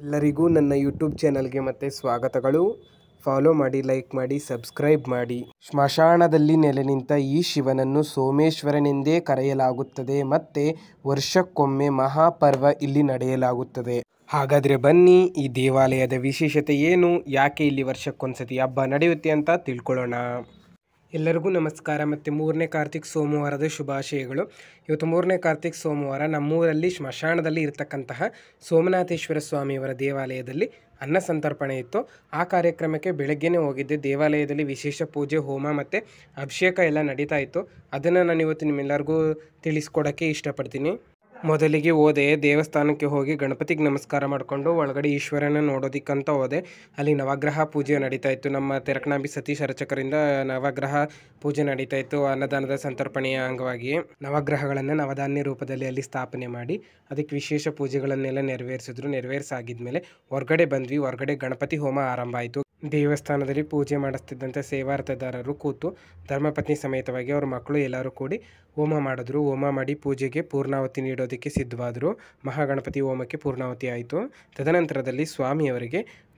ಎಲ್ಲರಿಗೂ ನನ್ನ ಯೂಟ್ಯೂಬ್ ಚಾನಲ್ಗೆ ಮತ್ತೆ ಸ್ವಾಗತಗಳು. ಫಾಲೋ ಮಾಡಿ, ಲೈಕ್ ಮಾಡಿ, ಸಬ್ಸ್ಕ್ರೈಬ್ ಮಾಡಿ. ಸ್ಮಶಾನದಲ್ಲಿ ನೆಲೆ ನಿಂತ ಈ ಶಿವನನ್ನು ಸೋಮೇಶ್ವರನೆಂದೇ ಕರೆಯಲಾಗುತ್ತದೆ ಮತ್ತೆ ವರ್ಷಕ್ಕೊಮ್ಮೆ ಮಹಾಪರ್ವ ಇಲ್ಲಿ ನಡೆಯಲಾಗುತ್ತದೆ. ಹಾಗಾದರೆ ಬನ್ನಿ, ಈ ದೇವಾಲಯದ ವಿಶೇಷತೆ ಏನು, ಯಾಕೆ ಇಲ್ಲಿ ವರ್ಷಕ್ಕೊಂದ್ಸತಿ ಹಬ್ಬ ನಡೆಯುತ್ತೆ ಅಂತ ತಿಳ್ಕೊಳ್ಳೋಣ. ಎಲ್ಲರಿಗೂ ನಮಸ್ಕಾರ ಮತ್ತು ಮೂರನೇ ಕಾರ್ತಿಕ್ ಸೋಮವಾರದ ಶುಭಾಶಯಗಳು. ಇವತ್ತು ಮೂರನೇ ಕಾರ್ತಿಕ್ ಸೋಮವಾರ ನಮ್ಮೂರಲ್ಲಿ ಸ್ಮಶಾನದಲ್ಲಿ ಇರತಕ್ಕಂತಹ ಸೋಮನಾಥೇಶ್ವರ ಸ್ವಾಮಿಯವರ ದೇವಾಲಯದಲ್ಲಿ ಅನ್ನ ಸಂತರ್ಪಣೆ ಇತ್ತು. ಆ ಕಾರ್ಯಕ್ರಮಕ್ಕೆ ಬೆಳಗ್ಗೆನೇ ಹೋಗಿದ್ದೆ. ದೇವಾಲಯದಲ್ಲಿ ವಿಶೇಷ ಪೂಜೆ, ಹೋಮ ಮತ್ತು ಅಭಿಷೇಕ ಎಲ್ಲ ನಡೀತಾ ಇತ್ತು. ಅದನ್ನು ನಾನು ಇವತ್ತು ನಿಮ್ಮೆಲ್ಲರಿಗೂ ತಿಳಿಸ್ಕೊಡೋಕ್ಕೆ ಇಷ್ಟಪಡ್ತೀನಿ. ಮೊದಲಿಗೆ ಹೋದೆ, ದೇವಸ್ಥಾನಕ್ಕೆ ಹೋಗಿ ಗಣಪತಿಗೆ ನಮಸ್ಕಾರ ಮಾಡಿಕೊಂಡು ಒಳಗಡೆ ಈಶ್ವರನ ನೋಡೋದಕ್ಕಂತ ಹೋದೆ. ಅಲ್ಲಿ ನವಗ್ರಹ ಪೂಜೆ ನಡೀತಾ ಇತ್ತು. ನಮ್ಮ ತೆರಕನಾಂಬಿ ಸತೀಶ್ ಅರ್ಚಕರಿಂದ ನವಗ್ರಹ ಪೂಜೆ ನಡೀತಾ ಇತ್ತು. ಅನ್ನದಾನದ ಸಂತರ್ಪಣೆಯ ಅಂಗವಾಗಿ ನವಗ್ರಹಗಳನ್ನು ನವಧಾನ್ಯ ರೂಪದಲ್ಲಿ ಅಲ್ಲಿ ಸ್ಥಾಪನೆ ಮಾಡಿ ಅದಕ್ಕೆ ವಿಶೇಷ ಪೂಜೆಗಳನ್ನೆಲ್ಲ ನೆರವೇರಿಸಾಗಿದ್ಮೇಲೆ ಹೊರಗಡೆ ಬಂದ್ವಿ. ಹೊರಗಡೆ ಗಣಪತಿ ಹೋಮ ಆರಂಭ ಆಯಿತು. ದೇವಸ್ಥಾನದಲ್ಲಿ ಪೂಜೆ ಮಾಡಿಸ್ತಿದ್ದಂಥ ಸೇವಾರ್ಥದಾರರು ಕೂತು ಧರ್ಮಪತ್ನಿ ಸಮೇತವಾಗಿ ಅವ್ರ ಮಕ್ಕಳು ಎಲ್ಲರೂ ಕೂಡಿ ಹೋಮ ಮಾಡಿದ್ರು. ಹೋಮ ಮಾಡಿ ಪೂಜೆಗೆ ಪೂರ್ಣಾವತಿ ನೀಡೋದಕ್ಕೆ ಸಿದ್ಧವಾದರು. ಮಹಾಗಣಪತಿ ಹೋಮಕ್ಕೆ ಪೂರ್ಣಾವತಿ ಆಯಿತು. ತದನಂತರದಲ್ಲಿ ಸ್ವಾಮಿಯವರಿಗೆ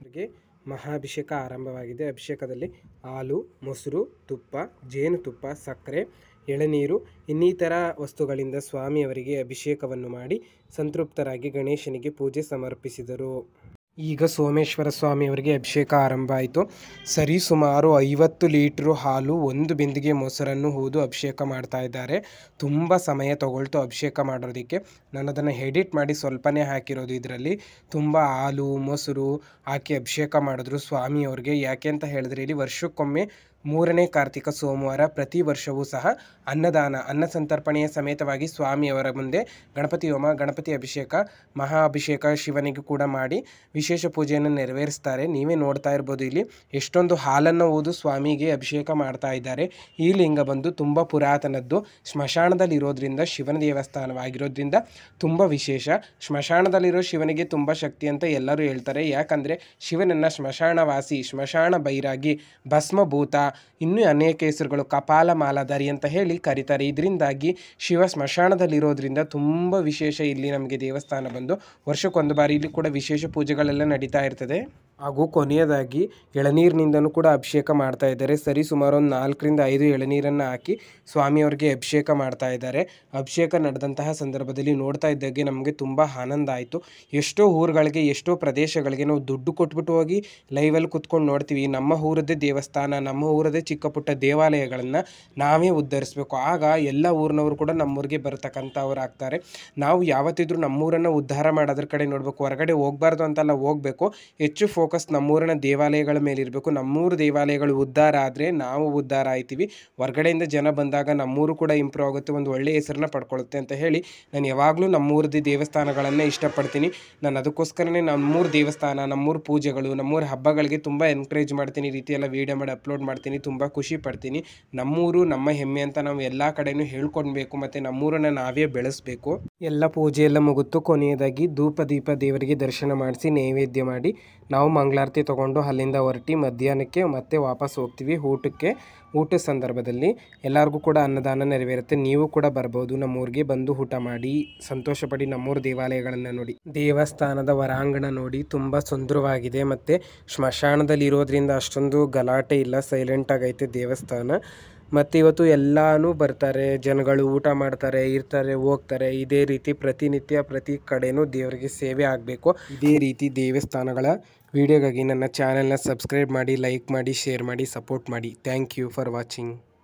ಮಹಾಭಿಷೇಕ ಆರಂಭವಾಗಿದೆ. ಅಭಿಷೇಕದಲ್ಲಿ ಹಾಲು, ಮೊಸರು, ತುಪ್ಪ, ಜೇನುತುಪ್ಪ, ಸಕ್ಕರೆ, ಎಳನೀರು ಇನ್ನಿತರ ವಸ್ತುಗಳಿಂದ ಸ್ವಾಮಿಯವರಿಗೆ ಅಭಿಷೇಕವನ್ನು ಮಾಡಿ ಸಂತೃಪ್ತರಾಗಿ ಗಣೇಶನಿಗೆ ಪೂಜೆ ಸಮರ್ಪಿಸಿದರು. ಈಗ ಸೋಮೇಶ್ವರ ಸ್ವಾಮಿಯವರಿಗೆ ಅಭಿಷೇಕ ಆರಂಭ ಆಯಿತು. ಸರಿಸುಮಾರು 50 ಲೀಟ್ರು ಹಾಲು, 1 ಬಿಂದಿಗೆ ಮೊಸರನ್ನು ಹೂದು ಅಭಿಷೇಕ ಮಾಡ್ತಾ ಇದ್ದಾರೆ. ತುಂಬ ಸಮಯ ತಗೊಳ್ತು ಅಭಿಷೇಕ ಮಾಡೋದಕ್ಕೆ. ನಾನು ಅದನ್ನು ಎಡಿಟ್ ಮಾಡಿ ಸ್ವಲ್ಪನೇ ಹಾಕಿರೋದು. ಇದರಲ್ಲಿ ತುಂಬ ಹಾಲು, ಮೊಸರು ಹಾಕಿ ಅಭಿಷೇಕ ಮಾಡಿದ್ರು ಸ್ವಾಮಿಯವ್ರಿಗೆ. ಯಾಕೆ ಅಂತ ಹೇಳಿದ್ರೆ ಇಲ್ಲಿ ವರ್ಷಕ್ಕೊಮ್ಮೆ ಮೂರನೇ ಕಾರ್ತಿಕ ಸೋಮವಾರ ಪ್ರತಿ ವರ್ಷವೂ ಸಹ ಅನ್ನ ಸಂತರ್ಪಣೆಯ ಸಮೇತವಾಗಿ ಸ್ವಾಮಿಯವರ ಮುಂದೆ ಗಣಪತಿ ಹೋಮ, ಗಣಪತಿ ಅಭಿಷೇಕ, ಮಹಾ ಅಭಿಷೇಕ ಶಿವನಿಗೂ ಕೂಡ ಮಾಡಿ ವಿಶೇಷ ಪೂಜೆಯನ್ನು ನೆರವೇರಿಸ್ತಾರೆ. ನೀವೇ ನೋಡ್ತಾ ಇರ್ಬೋದು ಇಲ್ಲಿ ಎಷ್ಟೊಂದು ಹಾಲನ್ನು ಊದು ಸ್ವಾಮಿಗೆ ಅಭಿಷೇಕ ಮಾಡ್ತಾ ಇದ್ದಾರೆ. ಈ ಲಿಂಗ ಬಂದು ತುಂಬ ಪುರಾತನದ್ದು. ಸ್ಮಶಾನದಲ್ಲಿ ಇರೋದ್ರಿಂದ, ಶಿವನ ದೇವಸ್ಥಾನವಾಗಿರೋದ್ರಿಂದ ತುಂಬ ವಿಶೇಷ. ಸ್ಮಶಾನದಲ್ಲಿರೋ ಶಿವನಿಗೆ ತುಂಬ ಶಕ್ತಿ ಅಂತ ಎಲ್ಲರೂ ಹೇಳ್ತಾರೆ. ಯಾಕಂದರೆ ಶಿವನನ್ನು ಸ್ಮಶಾನವಾಸಿ, ಸ್ಮಶಾನ ಬೈರಾಗಿ, ಭಸ್ಮಭೂತ, ಇನ್ನೂ ಅನೇಕ ಹೆಸರುಗಳು, ಕಪಾಲ ಮಾಲಾಧಾರಿ ಅಂತ ಹೇಳಿ ಕರೀತಾರೆ. ಇದರಿಂದಾಗಿ ಶಿವ ಸ್ಮಶಾನದಲ್ಲಿರೋದ್ರಿಂದ ತುಂಬ ವಿಶೇಷ. ಇಲ್ಲಿ ನಮಗೆ ದೇವಸ್ಥಾನ ಬಂದು ವರ್ಷಕ್ಕೊಂದು ಬಾರಿ ಇಲ್ಲಿ ಕೂಡ ವಿಶೇಷ ಪೂಜೆಗಳೆಲ್ಲ ನಡೀತಾ ಇರ್ತದೆ. ಹಾಗೂ ಕೊನೆಯದಾಗಿ ಎಳನೀರಿನಿಂದನೂ ಕೂಡ ಅಭಿಷೇಕ ಮಾಡ್ತಾ ಇದ್ದಾರೆ. ಸರಿ ಸುಮಾರು ಒಂದು 4ರಿಂದ 5 ಎಳನೀರನ್ನು ಹಾಕಿ ಸ್ವಾಮಿಯವ್ರಿಗೆ ಅಭಿಷೇಕ ಮಾಡ್ತಾ ಇದ್ದಾರೆ. ಅಭಿಷೇಕ ನಡೆದಂತಹ ಸಂದರ್ಭದಲ್ಲಿ ನೋಡ್ತಾ ಇದ್ದಾಗೆ ನಮಗೆ ತುಂಬ ಆನಂದ ಆಯಿತು. ಎಷ್ಟೋ ಊರುಗಳಿಗೆ, ಎಷ್ಟೋ ಪ್ರದೇಶಗಳಿಗೆ ನಾವು ದುಡ್ಡು ಕೊಟ್ಬಿಟ್ಟು ಹೋಗಿ ಲೈವಲ್ಲಿ ಕುತ್ಕೊಂಡು ನೋಡ್ತೀವಿ. ನಮ್ಮ ಊರದ್ದೇ ದೇವಸ್ಥಾನ, ನಮ್ಮ ಊರದ್ದೇ ಚಿಕ್ಕ ಪುಟ್ಟ ದೇವಾಲಯಗಳನ್ನು ನಾವೇ ಉದ್ಧರಿಸಬೇಕು. ಆಗ ಎಲ್ಲ ಊರಿನವರು ಕೂಡ ನಮ್ಮೂರಿಗೆ ಬರತಕ್ಕಂಥವ್ರು ಆಗ್ತಾರೆ. ನಾವು ಯಾವತ್ತಿದ್ರೂ ನಮ್ಮೂರನ್ನು ಉದ್ಧಾರ ಮಾಡೋದ್ರ ಕಡೆ ನೋಡಬೇಕು. ಹೊರಗಡೆ ಹೋಗಬಾರ್ದು ಅಂತೆಲ್ಲ ಹೋಗಬೇಕು. ಹೆಚ್ಚು ಫೋಕಸ್ ನಮ್ಮೂರಿನ ದೇವಾಲಯಗಳ ಮೇಲೆ ಇರಬೇಕು. ನಮ್ಮೂರು ದೇವಾಲಯಗಳು ಉದ್ಧಾರ ಆದರೆ ನಾವು ಉದ್ಧಾರ ಆಯ್ತೀವಿ. ಹೊರಗಡೆಯಿಂದ ಜನ ಬಂದಾಗ ನಮ್ಮೂರು ಕೂಡ ಇಂಪ್ರೂವ್ ಆಗುತ್ತೆ, ಒಂದು ಒಳ್ಳೆಯ ಹೆಸರನ್ನ ಪಡ್ಕೊಳ್ಳುತ್ತೆ ಅಂತ ಹೇಳಿ ನಾನು ಯಾವಾಗಲೂ ನಮ್ಮೂರದ್ದು ದೇವಸ್ಥಾನಗಳನ್ನೇ ಇಷ್ಟಪಡ್ತೀನಿ. ನಾನು ಅದಕ್ಕೋಸ್ಕರನೇ ನಮ್ಮೂರು ದೇವಸ್ಥಾನ, ನಮ್ಮೂರು ಪೂಜೆಗಳು, ನಮ್ಮೂರು ಹಬ್ಬಗಳಿಗೆ ತುಂಬ ಎನ್ಕರೇಜ್ ಮಾಡ್ತೀನಿ. ಈ ರೀತಿ ಎಲ್ಲ ವೀಡಿಯೋ ಮಾಡಿ ಅಪ್ಲೋಡ್ ಮಾಡ್ತೀನಿ. ತುಂಬ ಖುಷಿ ಪಡ್ತೀನಿ. ನಮ್ಮೂರು ನಮ್ಮ ಹೆಮ್ಮೆ ಅಂತ ನಾವು ಎಲ್ಲ ಕಡೆಯೂ ಹೇಳ್ಕೊಳ್ಬೇಕು ಮತ್ತು ನಮ್ಮೂರನ್ನು ನಾವೇ ಬೆಳೆಸಬೇಕು. ಎಲ್ಲ ಪೂಜೆ ಎಲ್ಲ ಮುಗಿತು. ಕೊನೆಯದಾಗಿ ಧೂಪ ದೀಪ ದೇವರಿಗೆ ದರ್ಶನ ಮಾಡಿಸಿ ನೈವೇದ್ಯ ಮಾಡಿ ನಾವು ಮಂಗಳಾರತಿ ತೊಗೊಂಡು ಅಲ್ಲಿಂದ ಹೊರಟಿ ಮಧ್ಯಾಹ್ನಕ್ಕೆ ಮತ್ತೆ ವಾಪಸ್ ಹೋಗ್ತೀವಿ ಊಟಕ್ಕೆ. ಊಟದ ಸಂದರ್ಭದಲ್ಲಿ ಎಲ್ಲರಿಗೂ ಕೂಡ ಅನ್ನದಾನ ನೆರವೇರುತ್ತೆ. ನೀವು ಕೂಡ ಬರ್ಬೋದು. ನಮ್ಮೂರಿಗೆ ಬಂದು ಊಟ ಮಾಡಿ ಸಂತೋಷಪಡಿ. ನಮ್ಮೂರು ದೇವಾಲಯಗಳನ್ನು ನೋಡಿ, ದೇವಸ್ಥಾನದ ಹೊರಾಂಗಣ ನೋಡಿ, ತುಂಬ ಸುಂದರವಾಗಿದೆ. ಮತ್ತು ಸ್ಮಶಾನದಲ್ಲಿ ಇರೋದ್ರಿಂದ ಅಷ್ಟೊಂದು ಗಲಾಟೆ ಇಲ್ಲ, ಸೈಲೆಂಟಾಗೈತೆ ದೇವಸ್ಥಾನ. ಮತ್ತು ಇವತ್ತು ಎಲ್ಲನೂ ಬರ್ತಾರೆ ಜನಗಳು, ಊಟ ಮಾಡ್ತಾರೆ, ಇರ್ತಾರೆ, ಹೋಗ್ತಾರೆ. ಇದೇ ರೀತಿ ಪ್ರತಿನಿತ್ಯ ಪ್ರತಿ ಕಡೆಯೂ ದೇವರಿಗೆ ಸೇವೆ ಆಗಬೇಕು. ಇದೇ ರೀತಿ ದೇವಸ್ಥಾನಗಳ ವಿಡಿಯೋಗಾಗಿ ನನ್ನ ಚಾನೆಲ್ನ ಸಬ್ಸ್ಕ್ರೈಬ್ ಮಾಡಿ, ಲೈಕ್ ಮಾಡಿ, ಶೇರ್ ಮಾಡಿ, ಸಪೋರ್ಟ್ ಮಾಡಿ. Thank you for watching.